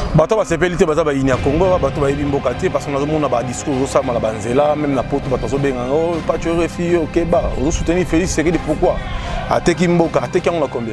Bato ba sepelité baza ba inia Congo bato ba yimboka te parce qu'on a mon ba discours ça mala banzela même na poto bato benga oh pas tu refi OK ba on soutenir Félix Tshisekedi pourquoi ateki mboka ateki on a combien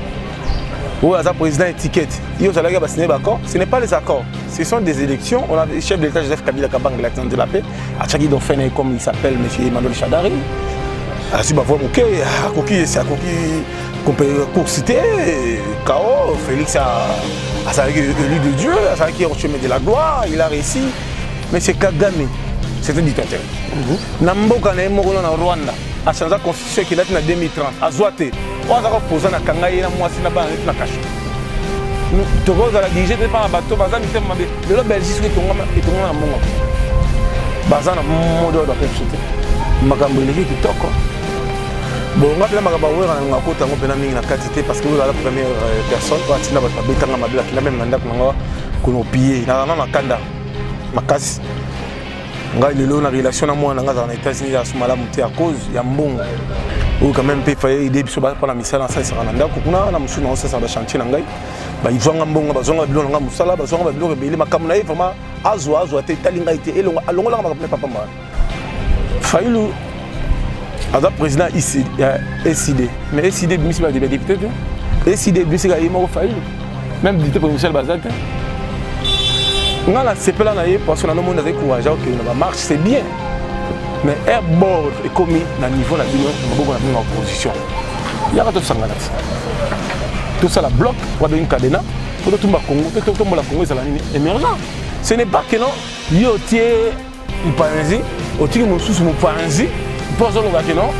ou à président étiquette ils ont ba signer d'accord ce n'est pas les accords ce sont des élections on a le chef de l'État Joseph Kabila Kabanga l'acte de la paix a Tchaki Dauphin comme il s'appelle monsieur Emmanuel Chadari a si ba voir OK Koki c'est Koki qu'on peut citer KO Félix a ça élu de Dieu ça qui est au chemin de la gloire il a réussi mais c'est Kagame c'est un dictateur Namboka na moko na Rwanda a changé la constitution qui date en 2030 à Zouate on a posé na Kangaye na mwasi na ba na cache to goza la diriger par bateau bazana mitem mabe de la Belgique et tonga na mongo bazana modo do pepsuté makambo leki kitoko bon on va bien makambo wera na kota ngo pena mingi na quantité parce que vous la première personne va tina ba betanga mabila kila même nanda ko no piller na kanda makasi ngai lelo na relation na moi na nga na États-Unis ya sumala muté à cause ya mbongo ou quand même pe faye idée biso ba na misala ça sera na ndako kuna na musu na ça ba chantier na ngai ba ivanga mbongo ba zonga bilo nga musala ba zonga ba bilo rebeli makamu na vraiment azwa te talinga ite elongo alongola ka makamu papa mwa Fayulu ada président ici SID mais SID bimisi ba député SID bimisi ga yimo Fayulu même député pour Michel Bazata ngala sepela na ye parce que na no monde avec courage OK na marche c'est bien mais air bord est commis na niveau na bino maboko na bino opposition ya ka to sangana tout ça la bloc pour donner cadena pour tout Congo tout tombe la Congo ça la nini émergent ce n'est pas que non yo tie ipanzi otiki mususu mupanzi pour ça que non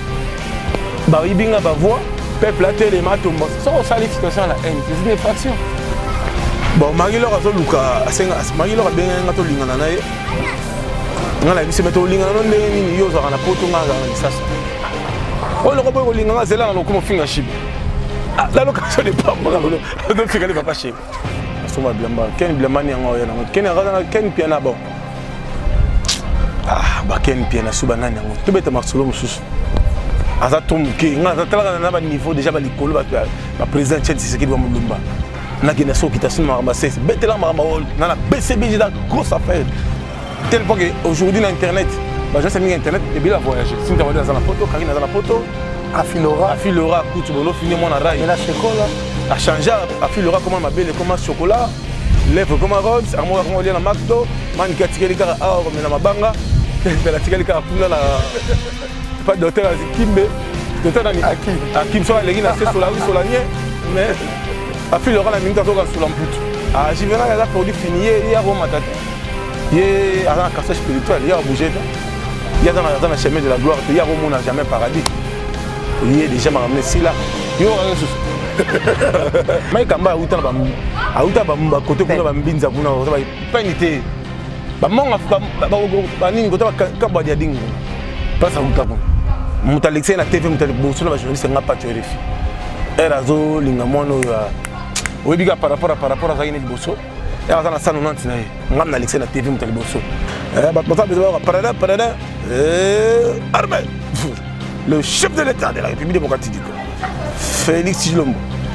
ba ibinga ba voix peuple a télé matomba ça on sali situation la haine c'est une infraction bon Marie-Laure Azoluka Marie-Laure a bien ngato lingana na ye ngala bise meto lingana no ndeni yo za na poto ngala na sasa o lo ko bo lingana zela na ko mo finga ship la location de pas mo do finga le papa ship asoma blamba ken blamani ngo ya na ken ngala ken piana bon ba ken piana suba nani ngo to beta masolo mususu aza tomke ngala tala na ba niveau déjà ba likolo ba président Tchèque Tshisekedi ba mulumba na qui n'a pas quitté ma c'est betela ma na la BCB da grosse affaire tel point que aujourd'hui dans internet bah je sais mis internet et bien la voyager si tu vas dans la photo Karine dans la photo Afilora coûte bolo fini mon rail et la chocolat a changé Afilora comment ma belle comment chocolat lèvre comme rose armoire comment lire na McDo man qui a tiré les gars à mais na mabanga la tiré les gars pour la pas docteur Kimbe docteur Dani Akim sur les gars sur la rue sur la nier mais Afilora la minute à toka sur l'ampoute ah j'y viens là produit fini il y a Roma tata il y a un cassage spirituel il y a bougé il y a dans le chemin de la gloire il y a Roma n'a jamais paradis il y a déjà ramené si là il y a rien sur mais kamba auta ba côté kuna ba mbinza kuna ba penité ba monga ba nini côté ba kamba dia dingo pas ça auta mutalexé na TV mutalexé na ba journaliste ngapa tuerefi erazo linga mono ya oui, par rapport à ça, il y a des bossos. Et à ça, on a un Alexis na TV, on a des bossos. Le chef de l'État de la République démocratique, Félix Tshilombo.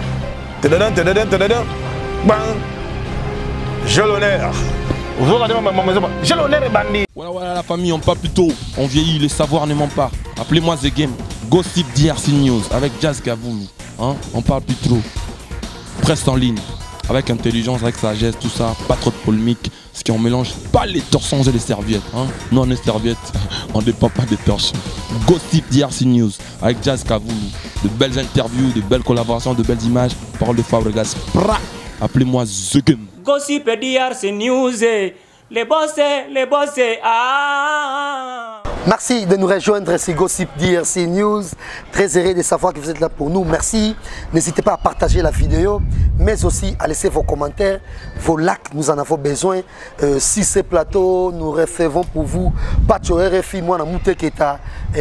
J'ai l'honneur. J'ai l'honneur et bandit. Voilà la famille, on parle plus tôt. On vieillit, le savoir ne ment pas. Appelez-moi The Game. Gossip DRC News avec Jazz Kavoulou. Hein? On parle plus trop. Presse en ligne, avec intelligence, avec sagesse, tout ça, pas trop de polémique, ce qui on mélange pas les torsons et les serviettes. Hein? Non, les serviettes, on ne dépend pas des torsons. Gossip DRC News, avec Jazz Kavoulou, de belles interviews, de belles collaborations, de belles images, parole de Fabregas. Appelez-moi The Game. Gossip DRC News, les boss, ah. Merci de nous rejoindre, c'est Gossip DRC News. Très heureux de savoir que vous êtes là pour nous. Merci. N'hésitez pas à partager la vidéo, mais aussi à laisser vos commentaires, vos likes. Nous en avons besoin. Si ce plateau, nous recevons pour vous. Pacho RFI, moi, na mouté keta.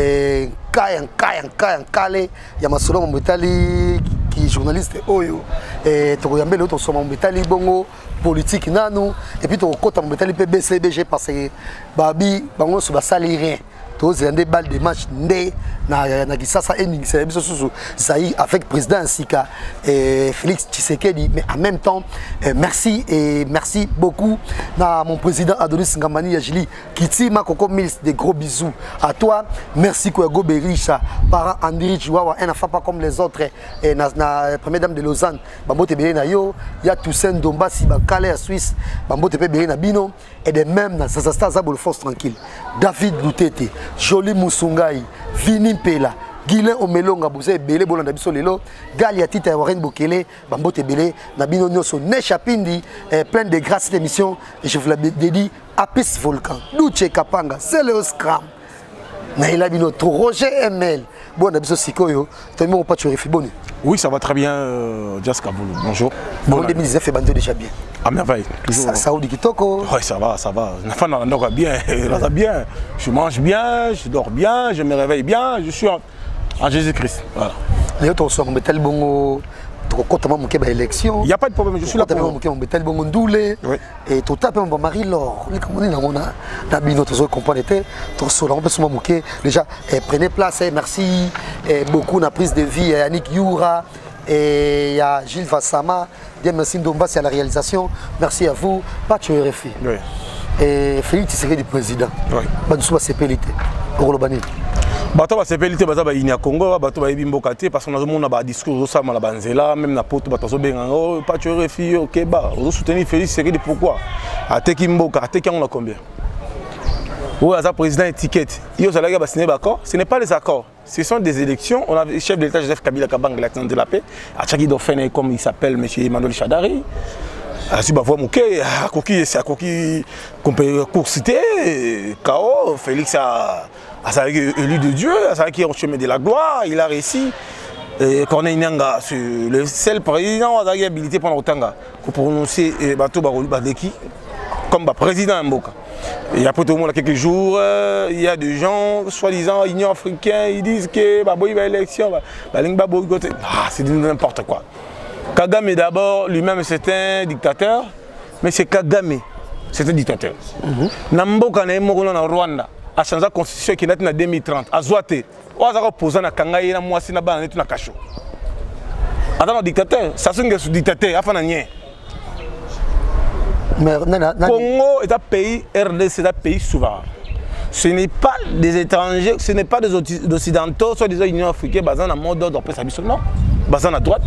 Kale. Yamasolo Mbetali, qui est journaliste Oyo. Tokoyambe l'autre, son Mbetali Bongo. Politique nanu et puis tu côté Mbetali PBCBG parce que babi bango so basali rien tous des balles de match na Kisasa ending service sous Zaïre avec président Sika et Félix Tshisekedi. Mais en même temps, merci et merci beaucoup à mon président Adonis Ngamani Yajili Kiti Makoko Mills, des gros bisous à toi. Merci Kouago Berisha, parent André Chihuahua, un enfant pas comme les autres. Et na première dame de Lausanne, Bambo Tebele na yo, il y a Toussaint Domba Siba Calais à Suisse, Bambo Tebele na Bino, et de même dans Sazasta Zabolo Force Tranquille, David Loutete, Jolie Moussungai, Vini Pela, Guilain Omelonga, Bouzé Belé Bolanda Biso Lelo, Galia Tita et Warren Bokele, Bambo Tebele, Nabino Nyoso, Nechapindi, plein de grâce cette émission, et je vous la dédie, Apis Volcan, Luche Kapanga, Céléo Scram, Naïla Binoto, Roger ML, bon, Nabiso Sikoyo, tu m'as pas tué, bonne. Oui, ça va très bien, Jaska Boulou. Bonjour. Bon, 2019 fait bande déjà bien. À merveille. Ça ou du Kitoko. Oui, ça va, ça va. On va bien, ça bien. Je mange bien, je dors bien, je me réveille bien, je suis en Jésus-Christ. Voilà. Les autres sont tel bon élection. Il n'y a pas de problème, je suis là pour tel bon doulé et tout à fait Marie-Laure. On a bien notre comprendre tout cela on peut se moquer déjà prenez place merci beaucoup la prise de vie Yannick Youra et il y a Gilles Vassama, bien merci Ndomba c'est à la réalisation. Merci à vous, Patch RFI. Oui. Et Félix Tshisekedi du président. Oui. Badoussou CPLT. Orolobani. Bato ba CPLT baza ba inia Congo bato ba yebi mboka te parce que nazo mona ba discours zo sama la banzela même na poto bato zo benga o Patch RFI OK ba zo soutenir Félix Tshisekedi pourquoi ateki mboka ateki on a combien. Oui, à président étiquette. Il y a signé d'accord. Ce n'est pas les accords. Ce sont des élections. On a le chef de l'État Joseph Kabila Kabang, l'acteur de la paix. À Tchaki Dauphin, comme il s'appelle, M. Emmanuel Chadari. À Subavoua Mouké, à Koki, c'est à Koki qu'on peut citer. K.O. Félix a élu de Dieu, a qui est au chemin de la gloire. Il a réussi. Corneille Nyanga, le seul président qui a habilité pendant autant pour prononcer Bato Barolou Badeki comme président Mboka. Et après tout le monde, quelques jours, il y a des gens, soi-disant, Union africaine, ils disent que il y a élection, c'est n'importe quoi. Kagame d'abord, lui-même c'est un dictateur, mais c'est Kagame, c'est un dictateur. Namboka na Rwanda a changé la constitution qui est en 2030, à Zouate, on a posé na Kangaye na Mwasi na Bana na Kacho. Attends, dictateur, ça c'est un dictateur, afin de Congo est un pays, RDC c'est un pays souverain. Ce n'est pas des étrangers, ce n'est pas des occidentaux, soit des Union africaine, basés en mode d'ordre, non, basés en droite.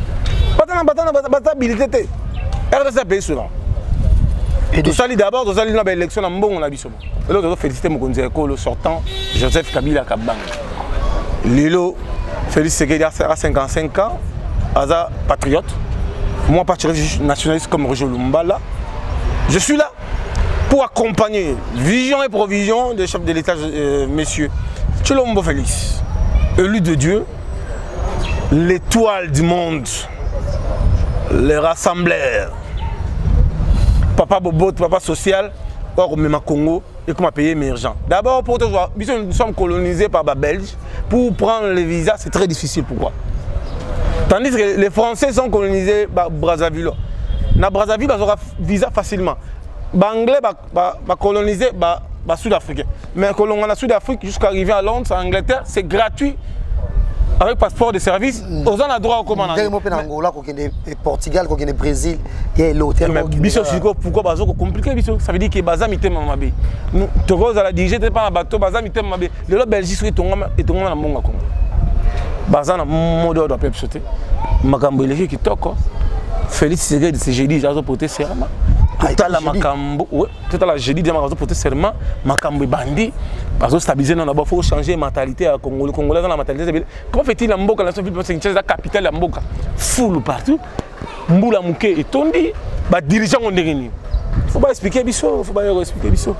Basés RDC c'est un pays souverain. Et tout ça, d'abord, nous allons à l'élection en bon, on a vu ça. Et là, je dois féliciter mon conseiller, le sortant, Joseph Kabila Kabang. Lilo, Félix Tshisekedi a 55 ans, Aza patriote. Moi, patriote nationaliste comme Roger Lumbala. Je suis là pour accompagner vision et provision des chefs de l'État, messieurs. Tshilombo Félix, élu de Dieu, l'étoile du monde, les rassembleurs, papa Bobot, papa social, or même à Congo, et comme un pays émergent. D'abord, pour te voir, nous sommes colonisés par les Belges. Pour prendre les visas, c'est très difficile. Pourquoi? Tandis que les Français sont colonisés par Brazzaville. Na Brazzaville, ils auront visa facilement. Les Anglais vont coloniser les Sud-Africains. Mais quand on est en Sud-Afrique, jusqu'à arriver à Londres, en Angleterre, c'est gratuit. Avec passeport de service, aux gens ont droit au commandant. Angola, Portugal, Brésil, il y a l'hôtel. Pourquoi c'est compliqué? Ça veut dire que Bazam était Mamabé. Nous, tu vois, la dirigée n'était pas un bateau, Bazam était Mamabé. Le Belgique est tombé dans le monde. Bazam a mon mot d'ordre à sauter. Makambo est qui toque. Félix Tshisekedi, c'est jeudi, j'ai porté serment. Tout à la Makambo, tout à la jeudi, j'ai porté serment. Makambo bandit. Parce que stabiliser, il faut changer la mentalité à Congo. Les Congolais dans la mentalité. Comment fait-il la Mboka, c'est la capitale de la Mboka? Foule partout. Mboula Mouké et Tondi, dirigeant on est réuni. Il ne faut pas expliquer Bisso, il faut pas expliquer Bisso.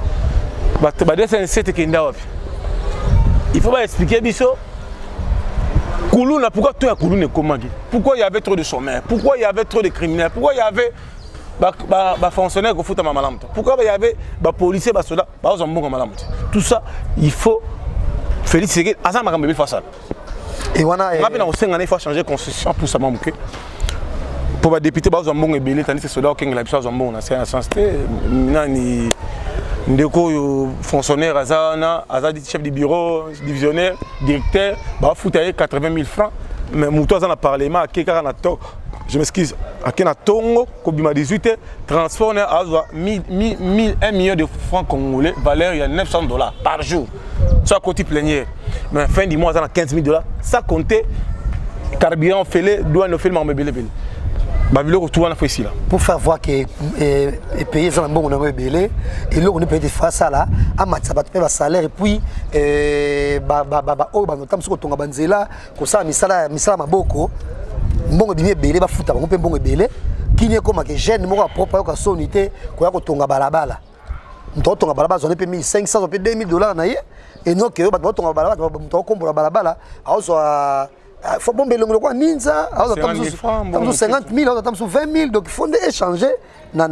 Il faut pas expliquer Bisso. Koulouna, pourquoi tout à Koulouna est comment? Pourquoi il y avait trop de chômeurs? Pourquoi il y avait trop de criminels? Pourquoi il y avait des fonctionnaires qui foutent à Mamalam? Pourquoi il y avait des policiers, des soldats? Tout ça, il faut Félix Tshisekedi. Il faut changer la constitution pour ça. Pour les députés, tandis que les soldats qui ont la ndeko fonctionnaire azana chef de bureau divisionnaire directeur ba foutaye 80 000 francs mais muto azana parlement akeka na to je m'excuse akena tongo ko bima 18 transforme à 1 million de francs congolais valeur il y a $900 par jour ça côté plénière mais fin du mois azana $15 000 ça compter carburant fêlé douane fait le belé pour faire voir que les pays sont bon on a belé et là on est payé face à là à match ça va payer salaire et puis oh notamment sur tonga banzela ko ça misala maboko mbongo bien belé ba futa bango pe mbongo belé kini comme que jeune moko propre ko sonité ko ya ko tonga balabala mto tonga balabala on est payé $1,500 on peut $2,000 na ye et non que ba tonga balabala mto kombo balabala azo il faut bomber le quoi ninja, alors 50 000, alors 20 000, donc il faut échanger. Moi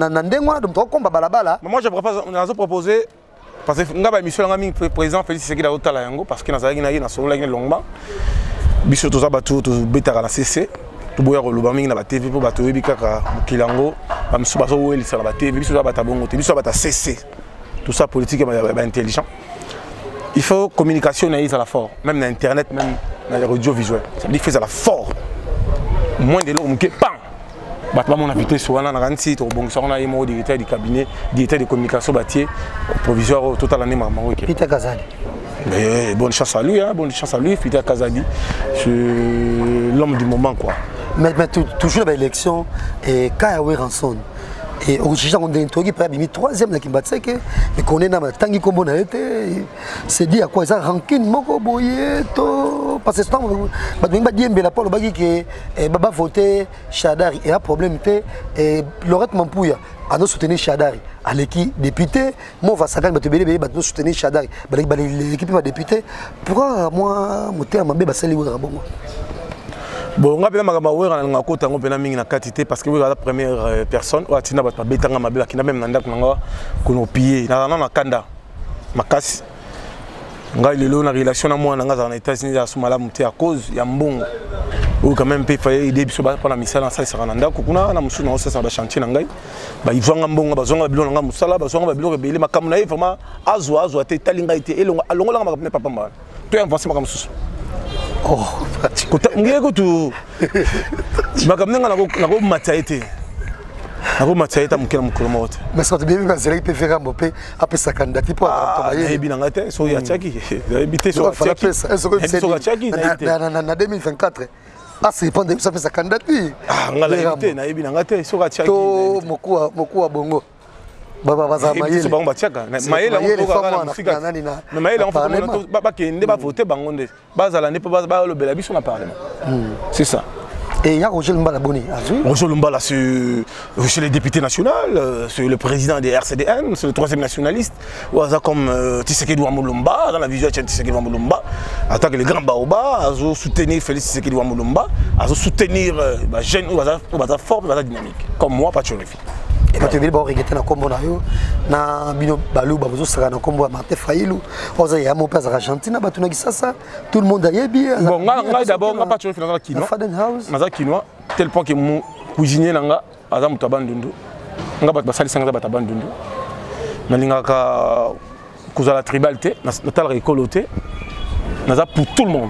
je propose, on a proposé parce que ngaba émission ngami président Félix Tshisekedi au Talayango parce que na zaki na solo la longuement. Biso to za batu to betaka na CC. To boya ko lubami na ba TV po batu ebikaka kilango, ba msu bazo weli sa ba TV, biso za bata bongo te, biso bata CC. Tout ça politique ba intelligent. Il faut communication na à la fort, même dans internet même dans l'audiovisuel. Ça veut dire faire ça la fort. Moins de l'eau, on ne pas. Mon invité sur un an, site au bon son, on directeur du cabinet, directeur de communication bâtier, provisoire au total année Maroc. Peter Kazadi. Bonne chance à lui, hein, bonne chance à lui, Peter Kazadi. C'est l'homme du moment quoi. Mais toujours l'élection et Kayawe Ranson. Et aujourd'hui, on a introduit par la troisième de Kimbatseke, mais qu'on est dans le tangi comme on a été, c'est dit à quoi ça rancune moko boyeto parce que on va dire la Paul Bagi que baba voté Chadari et un problème et Laurette Mampouya a nous soutenir Chadari à l'équipe député moi va sagan bato belé ba nous soutenir Chadari l'équipe va député pourquoi moi monter à mabé basali wa bongo. Bon, on a bien magamaoué na kota ngo pena mingi na quantité parce que oui la première personne ou atina ba betanga mabela kina même nanda kunanga kuno pied na kanda makasi ngai lelo na relation na moi nanga za États-Unis ya sumala muté à cause ya mbongo ou quand même pe faye idée biso ba na misala ça sera nanda kuna na musu na ça ba chantier na ngai ba ivanga mbongo ba zonga bilo nga musala ba zonga ba bilo rebele makamu na vraiment azwa te talinga ite elonga alongola makamu papa mba to avancer makamu susu. Oh, ngeko tu makamnenga nako matsaite. Nako matsaite mukela mukolo mote. Mais ça te bien que c'est peut faire mbopé après sa candidature pour travailler. Ebi nangate so ya tchaki. Ebité so tchaki. So tchaki na 2024. Ah c'est pas ça fait sa candidature. Ah ngala ebité na ebi nangate so tchaki. To mokuwa bongo. Baba baza mayele bango batiaka mayele on toka na fika na mayele on faut ba kende ba voter bango nde bazala ne pas ba le bela biso na parlement c'est ça. Et il y a Roger Lumbala Boni. Roger Lumbala c'est le député national, c'est le président des RCDN, c'est le troisième nationaliste ou comme Tshisekedi Wamulumba dans la vision de Tshisekedi Wamulumba attaque les grands baobas à soutenir Félix Tshisekedi Wamulumba à soutenir jeune ou baza fort baza dynamique comme moi pas de refus. Et tu veux voir regretter na combo na yo na bino balu bazo saka na combo Martin Fayulu oza ya mon père Argentine ba tunaki sasa tout le monde aye bien bon nga d'abord nga pas tu refus na kino na kino tel point que mon cuisinier nanga aza mutabandundu nga ba basali sanga ba tabandundu na lingaka kozala tribalité na tal récolté naza pour tout le monde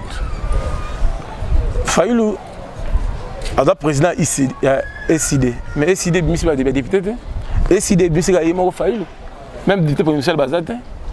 Fayulu Ada président ici SID mais SID bimisi ba député SID bimisi ga yemo Fayulu même député provincial bazate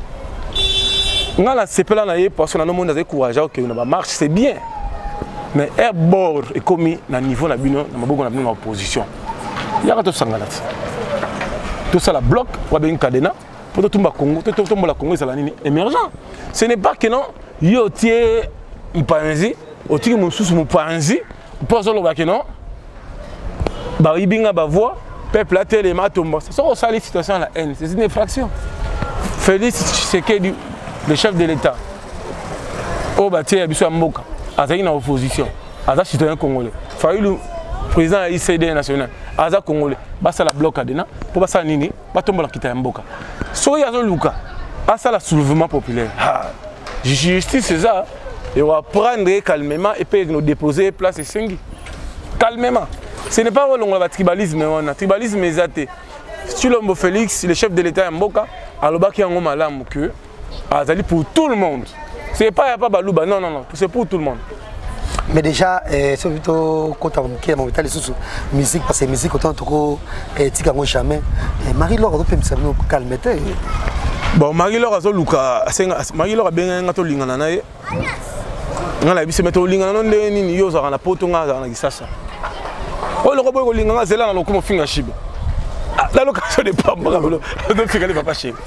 ngala sepela na ye parce que na no monde courageux que na ba marche c'est bien mais air bord est commis na niveau na bino na maboko na bino na opposition yaka to sangala tout ça la bloc wa ben cadena pour tout ba Congo tout la Congo ça la nini émergent ce n'est pas que non yo tie mpanzi otiki mususu mpanzi pour ça le non bah ibinga ba voix peuple a tellement tombé ça sont ça les situations la haine c'est une infraction Félix Tshisekedi le chef de l'État au bâti abiso mboka azaki na opposition aza citoyen congolais Fayulu président ICD national aza congolais basa la bloc adena pour basa nini ba tombola kita mboka so yazo luka asa la soulèvement populaire justice c'est ça. Et on va prendre calmement et puis nous déposer place et sengi. Calmement. Ce n'est pas le tribalisme, on a tribalisme exact. Chilombo Félix, le chef de l'État à Mboka, aloba ki yango malamu que azali pour tout le monde. C'est pas Balouba, non, c'est pour tout le monde. Mais déjà, c'est plutôt quand on a les musique, parce que la musique, autant que jamais. Marie-Laure, on peut me calmer. Bon, Marie-Laure a Luka, Marie-Laure a bien un lingana nae. On a vu se mettre au lingana non ni yoza na poto nga na gisasa. Oh le robot lingana zela na lokomo finga shibe. La location de pas bravo. Donc finga les papa shibe.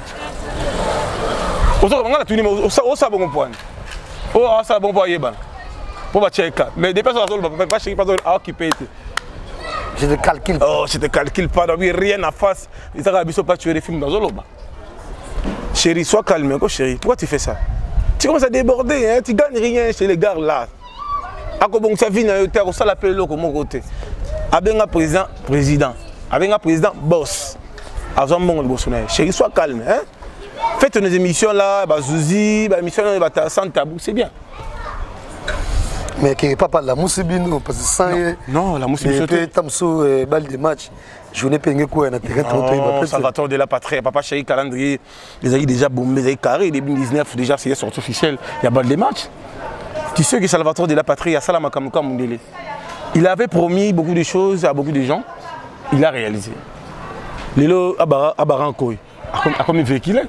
Oso nga na tuni o sa bon point. Oh ça bon point yeba. Pour checker. Mais des personnes pas chez pas occupé. Je te calcule. Oh, je te calcule pas, rien à face. Ils ont pas tué les films dans Zoloba. Chérie, sois calme, chérie. Pourquoi tu fais ça? Tu commences à déborder, hein? Tu gagnes rien chez les gars là. À quoi bon ça vient à terre, on l'appelle l'eau comme côté. Avec un président, avec un président boss. Avec un bon Bolsonaro. Chérie, sois calme, hein? Faites nos émissions là, Zouzi, émissions sans tabou, c'est bien. Mais qui n'est pas la moussibino, parce que sans non, la moussibino. Tamsou, balle de match. Je n'ai pas quoi, Salvatore de la patrie, papa chéri calendrier, les amis déjà bombés, les carrés, 2019 déjà c'est sorti officiel, il y a balle de match. Tu sais que Salvatore de la patrie a Salama Kamuka Mundele. Il avait promis beaucoup de choses à beaucoup de gens, il a réalisé. Lelo Abarankoy, à combien de qu'il est?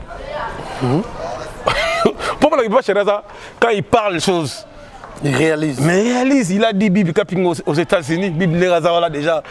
Pourquoi quand il parle des choses, il réalise. Mais il réalise, il a dit Bibi Kaping aux États-Unis, Bibi Lerazawala déjà.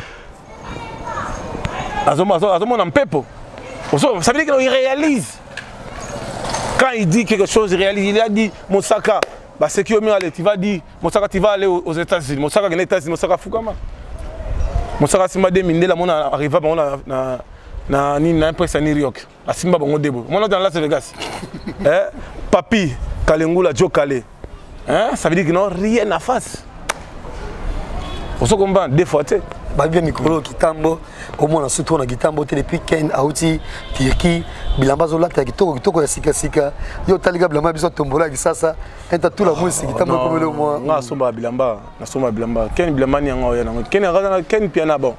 En pepo. Ça veut dire qu'il réalise. Quand il dit quelque chose, il réalise. Il a dit Moussaka, c'est qui tu vas dire Moussaka, tu vas aller aux États-Unis. Moussaka, aux États-Unis, Moussaka Fukama. Moussaka, si je demande, là, on arrive à une presse à New York. À Simba, on est debout. On est dans Las Vegas. Papi, Kalengula, Joe Kale. Ça veut dire qu'il n'a rien à face. On se comprend, deux fois. Bien micro kitambo au moins surtout na kitambo depuis Ken Aouti Turquie bilamba zolata kitoko ya sika yo taliga bilamba biso tombola kisasa enta tout la musique kitambo comme le moi nga somba bilamba Ken bilamba ni nga ya na Ken piana bon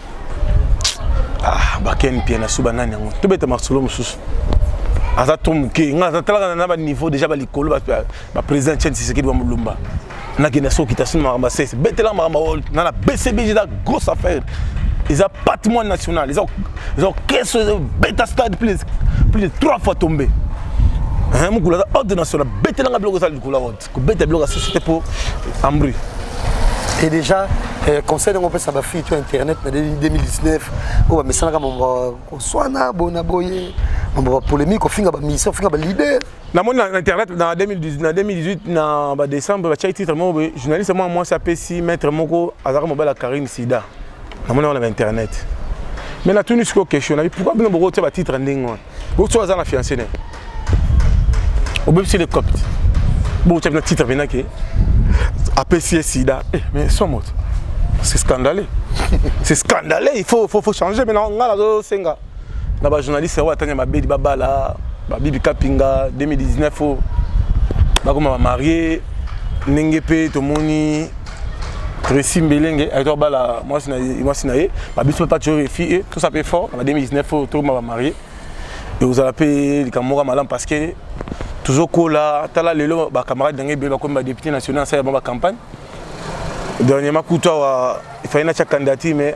ba Ken piana suba nani ngo to beta marcelo mususu aza tomuke nga za talaka na ba niveau déjà ba likolo ba président Chen Tshisekedi wa Mulumba. Na Guinée-Bissau qui t'a signé ma c'est Betela Maramawol, dans la BCB, j'ai une grosse affaire. Ils ont patrimoine national, ils ont caisse bêta stade plus de 3 fois tombé. Hein, mon couleur ordre national, Betela Bloc ça du couleur, Beta Bloc c'était pour Ambry. Et déjà, conseil de mon père ça va faire internet en 2019, oh mais ça là on va soit na bonaboye, on va polémique, on finit ba mission, on finit ba leader. Na mon internet dans 2018 na ba décembre ba titre mon journaliste moi ça PC maître moko azara mobile Karine Sida. Na mon on internet. Mais la tenu sur question, pourquoi bien beaucoup de titre ndingo. Beaucoup de azara fiancé né. Au même c'est le copte. Beaucoup de titre bien que APC Sida. Mais son mot. C'est scandaleux. C'est scandaleux, il faut changer maintenant on a la senga. Na ba journaliste wa tanya mabedi babala. Bibi Kapinga 2019 ba koma marié nengepe tomoni Tracy Mbelenge aito bala moi sinaye ba biso pas toujours fille tout ça fait fort en 2019 tout ma marié et vous avez les camarades malam parce que toujours kola tala lelo ba camarade d'engebe ba comme député national ça ba campagne dernièrement kuta il fallait na candidature mais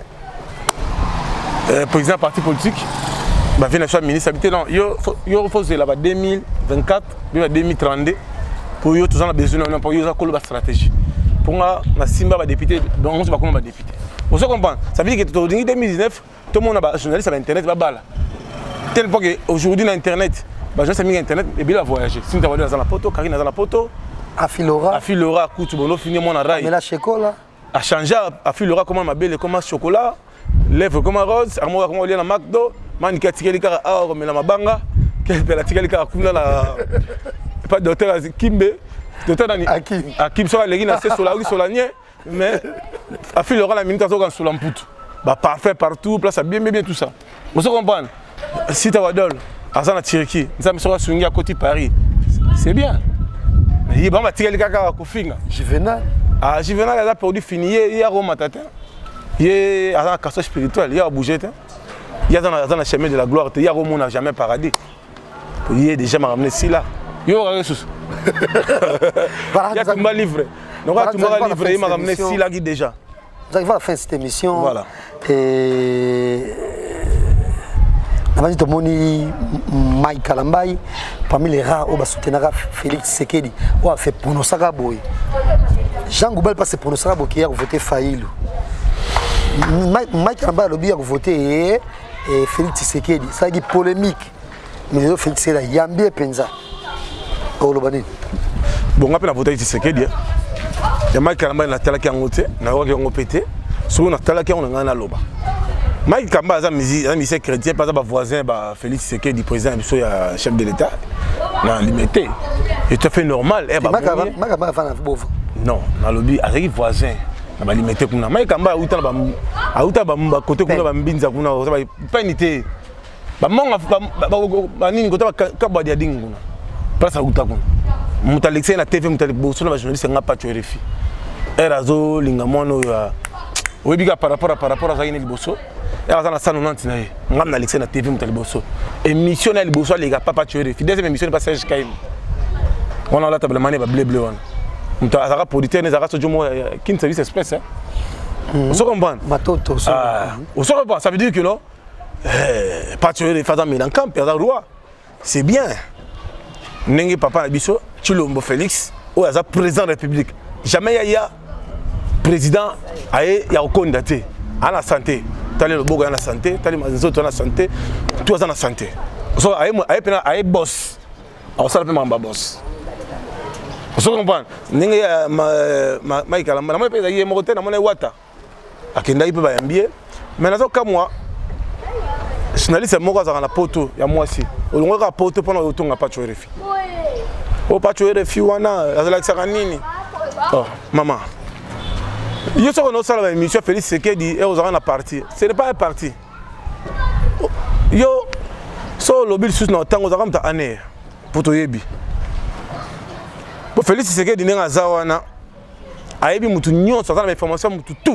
président parti politique bah vient être ministre habité non yo faut là 2024 2032 pour yo tous on a besoin pour yo ça colle stratégie pour moi na simba ba député donc on se va comment ba député on se comprend ça veut dire que en 2019 tout le monde a journaliste sur internet ba bala tel point que aujourd'hui na internet bah je sais mis internet et bien voyager si tu vas dans la poto Karine dans la poto Afilora coûte bon finir mon rail mais la chocolat a changé Afilora comment ma belle comment chocolat lèvres comme rose armoire comme on na McDo man qui a tiré les carats à mais la mabanga qui a tiré les carats comme la pas docteur Kimbe docteur Dani Akim sur la ligne sur la rue sur la nier mais a fait le rôle la minute sur l'ampoute bah parfait partout place bien tout ça vous comprenez si tu vas dol à ça na Turquie ça me sera swingé à côté Paris c'est bien mais il va tirer les carats à finga Juvenal elle a perdu fini il y a Roma tata il y a un casse spirituel il y a bougé Il y a dans le chemin de la gloire, il y a n'a jamais paradis. Il y a déjà ramené ici là. Il y a un sous. Il y a tout le livre. Donc, tout le livre, il m'a ramené ici là déjà. Vous arrivez à la fin de cette émission. Voilà. Et. Mike Kalambai, parmi les rares où soutenir Félix Tshisekedi, où a fait prononcer Boy. Jean Goubel passe prononcer Boy qui a voté Faïlou. Mike Kalambai a voté Félix Tshisekedi. Ça a été polémique. Mais Félix Tshisekedi, il y a bien Penza. Bon, on a voté Tshisekedi. Il y a Mike Kalambai qui a voté, il a pété. Sur une telle qui a voté. Mike Kamba a mis chrétien, par exemple, voisin, Félix Tshisekedi, président du chef de l'État, n'a limité. C'est tout à fait normal. Non, dans le but, avec voisin, n'a limité. Mike Kamba a eu un côté de la mbinza, pas unité. Alexei na TV, journaliste n'a pas tué les filles. Erazo, Lingamono, par rapport à ça, il y a et à ça, nous avons Alexei na TV, émission na liboso les gars papa tuer les filles. Deuxième émission de passage Kaim. On a la table mané blé blé on. On a un producteur des arras de moi qui service express. On se comprend. Matoto. On se comprend. Ça veut dire que non, pas tuer les femmes dans camp, perdre roi. C'est bien. Nengue papa Abisso, Chilombo Félix, ou à président de la République. Jamais il y a président, il y a candidaté à la santé. Tali le boga na santé, tali mazoto na santé, tout ça na santé. So ay boss. On sala pe mamba boss. On comprend. Ninge Mike Kalamba, na pe ye mokote na mona wata. Akenda ipe ba yambie. Mais nazo ka moi. Journaliste moko za na poto ya mwasi. Olongo ka poto pona otonga pa chwe refi. O pa chwe refi wana, azala kisaka nini? Oh, maman. Je suis dans l'émission Félix Tshisekedi et aux gens à partir. Ce n'est pas un parti. Yo, so lobby sous nos temps aux gens à année pour tout yebi. Pour Félix Tshisekedi n'est pas zawana. Ayebi mutu nyon sur l'information mutu tout.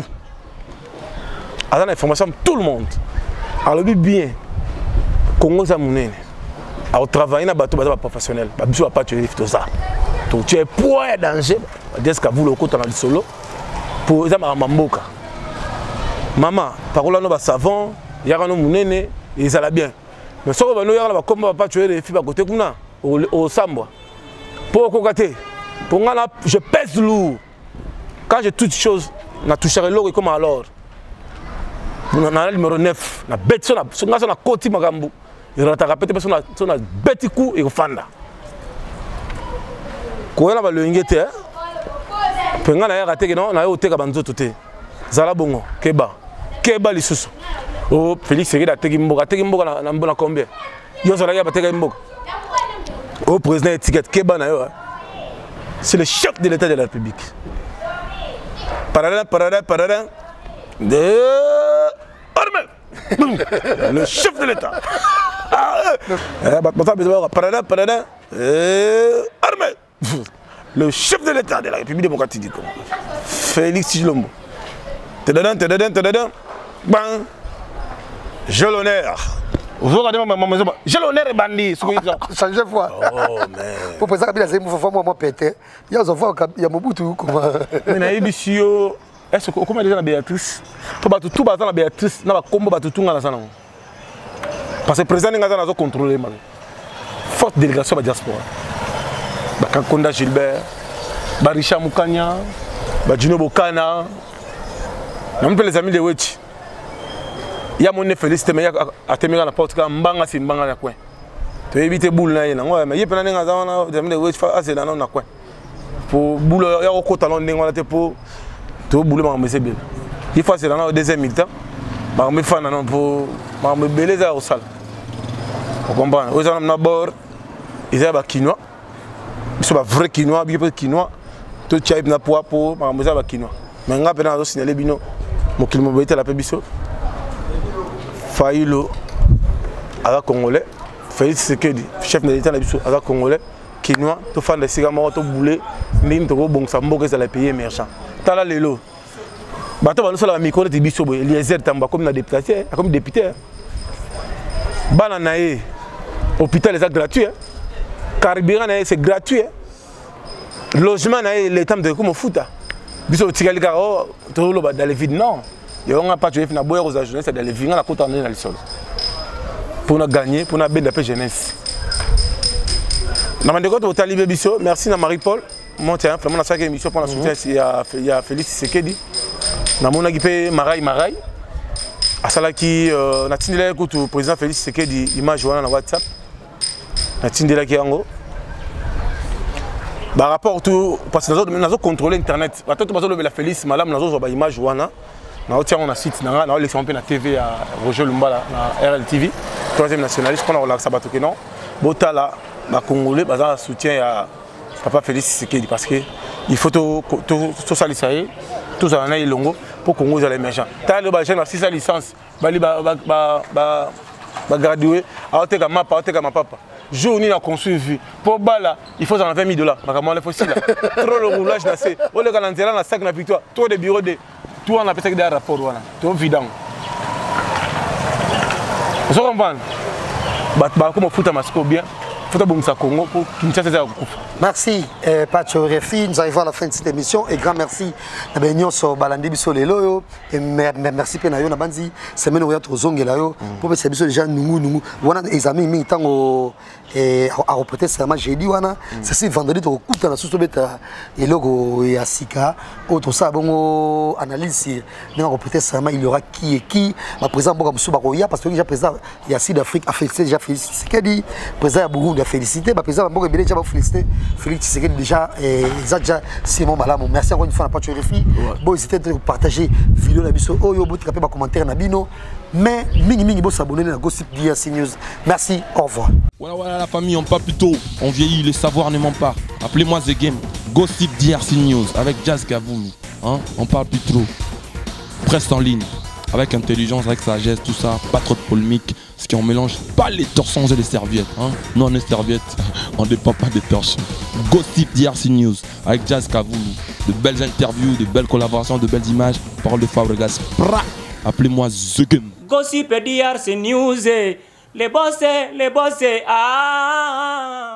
À l'information tout le monde. Alors lobby bien. Congo za munene. Alors travailler na bateau professionnel. Ba biso pas tuer tout ça. Donc tu es poids danger. Est-ce que vous le côté dans le solo? Pour les mamboka. Maman, par là, nous savons, il y a un mounene, ils allaient bien. Mais si on a comme pas tuer les filles à côté au Samba. Pour cocater, pour moi, je pèse lourd. Quand j'ai toutes choses, je touche l'eau comme alors. On a le numéro 9, la bête sur la côte Magambo. Il a répété parce qu'on a bête coup et au fanda. Quand on a le ingété, penga na raté que non na yote ka banzoto te zala bongo keba lisusu o Félix Tshisekedi ateki mboka na mbona combien yo zala ya bateka mboka au président étiquette keba na yo c'est le chef de l'état de la République parallèle de armée le chef de l'état parallèle armée le chef de l'État de la République démocratique du Congo, Félix Tshilombo. Bang. J'ai l'honneur. Vous regardez ma maison. J'ai l'honneur et bandit. Changez fois. Oh, mais. Pour présenter la zémo, faut moi péter. Il y a des enfants, il y a Mobutu. Mais na ebisio. Est-ce que comment déjà la Béatrice? Pour battre tout battre la Béatrice, na ba combo battre tout ngala sana. Parce que président ngaza nazo contrôler mal. Forte délégation de la diaspora. Bakankonda Gilbert, Barisha Mukanya, Badjino Bokana, les amis de Wechi. Il y a mon Félix mais à Temera la porte quand Mbanga si Mbanga na coin. Tu évites boule là mais il y a plein de amis de Wechi assez dans na coin. Pour boule il y a au côté talon ndengwa te pour to boule ma me sebel. Il faut c'est dans le deuxième mi-temps. Ba me fa na pour ma me beleza au salle. Vous comprenez? Aux gens na bord ils a ba quinoa. C'est pas vrai quinoa, bien peu quinoa. Tout tchai na poa pour ma moza ba quinoa. Mais nga pena signaler bino mo kilimo boite la pebiso. Faïlo ala congolais, Félix Tshisekedi, chef de l'état na biso ala congolais, quinoa, to fan de sigama to boulé, ndim to bon sa mboka za la payer merchant. Tala lelo. Bato ba no sala micro de biso boy, Eliezer Tamba comme na député, comme député. Bana nae, hôpital est gratuit. Hein. Carburant c'est gratuit. Hein. Logement nae, les temps de comme foot. Biso tikali ka oh, tolo ba dans les vides non. Il y a un pas tu na boire aux jeunesse dans les vides na côté dans le sol. Pour nous gagner, pour nous la jeunesse. Namandeko to talibé biso, merci na Marie-Paul. Moi tiens, vraiment na ça émission pour la soutien il y a Félix Sekedi. Na mona gipe Marai. Asala qui na tindela ko to président Félix Sekedi image wana na WhatsApp. Na tindela ki yango. Par rapport tout parce que nous avons contrôlé internet. Bato to bazo le Félix malam nazo zo ba image wana. Na otia on a site na l'élection pe na TV à Roger Lumbala na RLTV, troisième nationaliste qu'on a relaxé bato que non. Botala ba congolais baza soutien à papa Félix Sekedi parce que il faut tout ça lisaye, tout ça na ilongo pour Congo za l'émergent. Ta le ba jeune 6 licence, bali ba graduer, aoteka mapa, aoteka mapapa. Jour ni na construit pour bala, il faut en 20 000 $. Makamon les fossiles. Trop le roulage na c'est. On le calendrier na 5 na victoire, trop de bureaux de tout on a peut-être des rapports wana. Tout vidant. Vous comprenez? Bah comme foot à Masco bien. Foot à Bongsa Congo pour Kinshasa za kufa. Merci Pacho Refi, nous arrivons à la fin de cette émission et grand merci à Benyon sur Balandi biso lelo et merci pe na yo na banzi semaine oya to zongela yo pour que biso déjà nungu wana examen mi tango à reporter ça j'ai dit wana c'est vendredi to kuta na suso beta eloko ya sika auto ça bongo analyse na reporter ça il y aura qui et qui ma président boka musu bakoya parce que déjà président ya Sud Afrique a félicité déjà Félix Tshisekedi président ya Burundi a félicité ba président boka déjà ba félicité Félix Tshisekedi déjà déjà Simon Malamu merci encore une fois na Pacho Refi bon hésitez de partager vidéo na biso oyo botika pe ba commentaire na bino mais mingi bo s'abonner na Gossip DRC News merci au revoir. Voilà la famille, on parle plus tôt, on vieillit, le savoir ne ment pas. Appelez-moi The Game, Gossip DRC News avec Jazz Gavoulou. Hein? On parle plus trop. Presse en ligne, avec intelligence, avec sagesse, tout ça, pas trop de polémique. Ce qu'on mélange pas les torsons et les serviettes. Hein? Non, les serviettes, on ne dépend pas des torsons. Gossip DRC News avec Jazz Gavoulou. De belles interviews, de belles collaborations, de belles images. Parole de Fabregas. Appelez-moi The Game. Gossip DRC News. Les bossés, ah.